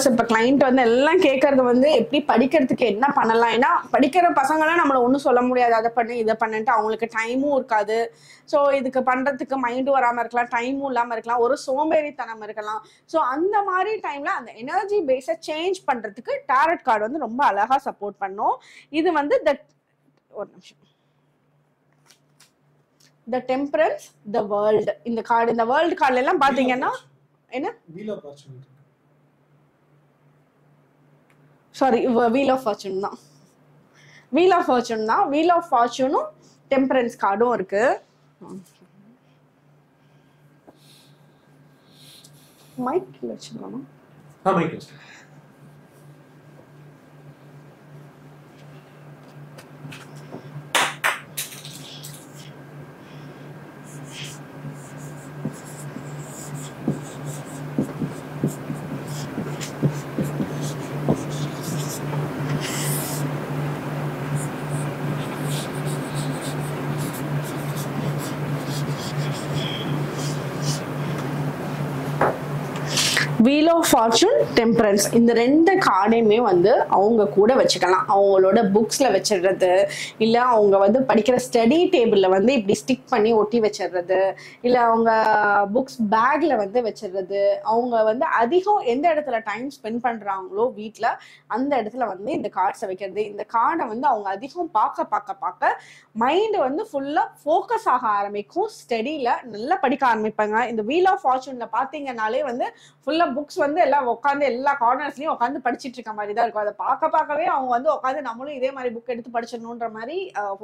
Course இப்போ client வந்து எல்லாம் கேட்கறது வந்து எப்படி படிக்கிறதுக்கு என்ன பண்ணலாம். ஏன்னா படிக்கிற பசங்களாம் நம்மளை ஒன்றும் சொல்ல முடியாது, அதை பண்ணு இதை பண்ணுன்ட்டு. அவங்களுக்கு டைமும் இருக்காது. ஸோ இதுக்கு பண்ணுறதுக்கு மைண்டும் வராமல் இருக்கலாம், டைமும் இல்லாமல் இருக்கலாம், ஒரு சோம்பேறித்தனம் இருக்கலாம். ஸோ அந்த மாதிரி டைமில் அந்த எனர்ஜி பேஸை சேஞ்ச் பண்ணுறதுக்கு டாரட் கார்டு வந்து ரொம்ப அழகாக சப்போர்ட் பண்ணும். இது வந்து ஒரு நிமிஷம், த டெம்பரன்ஸ், த வேர்ல்டு. இந்த கார்டு, இந்த வேர்ல்டு கார்டுல எல்லாம் பாத்தீங்கன்னா என்ன, சாரி வீல் ஆஃப் ஃபார்ச்சூன் தான், வீல் ஆஃப் ஃபார்ச்சூன் தான். வீல் ஆஃப் ஃபார்ச்சூனும் டெம்பரன்ஸ் கார்டும் இருக்கு. மைக் வச்சுக்கலாமா? வீல் ஆஃப் ஃபார்ச்சூன், டெம்பரன்ஸ், இந்த ரெண்டு கார்டையுமே வந்து அவங்க கூட வச்சுக்கலாம். அவங்களோட புக்ஸ்ல வச்சிடுறது, இல்லை அவங்க வந்து படிக்கிற ஸ்டடி டேபிள்ல வந்து இப்படி ஸ்டிக் பண்ணி ஒட்டி வச்சிடுறது, இல்லை அவங்க புக்ஸ் பேக்ல வந்து வச்சிடுறது. அவங்க வந்து அதிகம் எந்த இடத்துல டைம் ஸ்பெண்ட் பண்றாங்களோ வீட்டில், அந்த இடத்துல வந்து இந்த கார்ட்ஸை வைக்கிறது. இந்த கார்டை வந்து அவங்க அதிகம் பார்க்க பார்க்க பார்க்க மைண்டு வந்து ஃபுல்லாக ஃபோக்கஸ் ஆக ஆரம்பிக்கும், ஸ்டடியில் நல்லா படிக்க ஆரம்பிப்பாங்க. இந்த வீல் ஆஃப் ஃபார்ச்சூன்ல பார்த்தீங்கன்னாலே வந்து ஃபுல்லாக புக்ஸ் வந்து எல்லாம் உட்காந்து எல்லா கார்னர்ஸ்லயும் உட்காந்து படிச்சுட்டு இருக்க மாதிரி தான் இருக்கும். அதை பார்க்கவே அவங்க வந்து உட்காந்து நம்மளும் இதே மாதிரி புக் எடுத்து படிச்சிடணுன்ற மாதிரி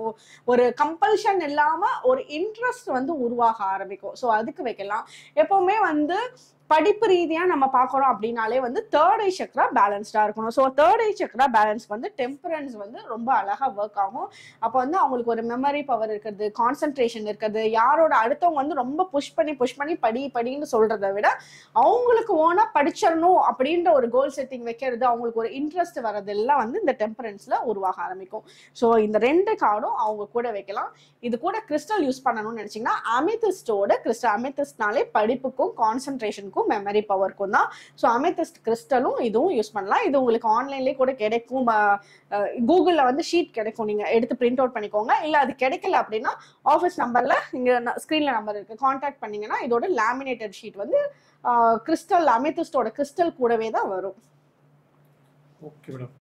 ஒரு கம்பல்ஷன் இல்லாம ஒரு இன்ட்ரெஸ்ட் வந்து உருவாக ஆரம்பிக்கும். ஸோ அதுக்கு வைக்கலாம். எப்பவுமே வந்து படிப்பு ரீதியா நம்ம பார்க்கறோம் அப்படின்னாலே வந்து தேர்ட் ஐ சக்ரா பேலன்ஸ்டா இருக்கணும். So third eye chakra balance வந்து டெம்பரன்ஸ் வந்து ரொம்ப அழகா ஒர்க் ஆகும். அப்போ வந்து அவங்களுக்கு ஒரு மெமரி பவர் இருக்கிறது, கான்சென்ட்ரேஷன் இருக்கிறது, யாரோட அடுத்தவங்க வந்து ரொம்ப புஷ் பண்ணி படின்னு சொல்றதை விட அவங்களுக்கு ஓனா படிச்சிடணும் அப்படின்ற ஒரு கோல் செட்டிங் வைக்கிறது, அவங்களுக்கு ஒரு இன்ட்ரெஸ்ட் வர்றதெல்லாம் வந்து இந்த டெம்பரன்ஸ்ல உருவாக ஆரம்பிக்கும். ஸோ இந்த ரெண்டு கார்டும் அவங்க கூட வைக்கலாம். இது கூட கிறிஸ்டல் யூஸ் பண்ணணும்னு நினைச்சீங்கன்னா அமெத்திஸ்டோட கிறிஸ்டல், அமெத்திஸ்ட்னாலே படிப்புக்கும் கான்சென்ட்ரேஷனுக்கும் மெமரி பவருக்கும் தான். ஸோ அமெத்திஸ்ட் கிறிஸ்டலும் இதுவும் யூஸ் பண்ணலாம். இது உங்களுக்கு ஆன்லைன்லேயே கூட கிடைக்கும், கூகுளில் வந்து ஷீட் கிடைக்கும், நீங்கள் எடுத்து பிரிண்ட் அவுட் பண்ணிக்கோங்க. இல்லை அது கிடைக்கல அப்படின்னா ஆஃபீஸ் நம்பரில் இங்கே ஸ்க்ரீனில் நம்பர் இருக்குது, கான்டாக்ட் பண்ணிங்கன்னா இதோட லேமினேட்டட் ஷீட் வந்து கிறிஸ்டல், அமெத்திஸ்டோட கிறிஸ்டல் கூடவே தான் வரும். Okay madam.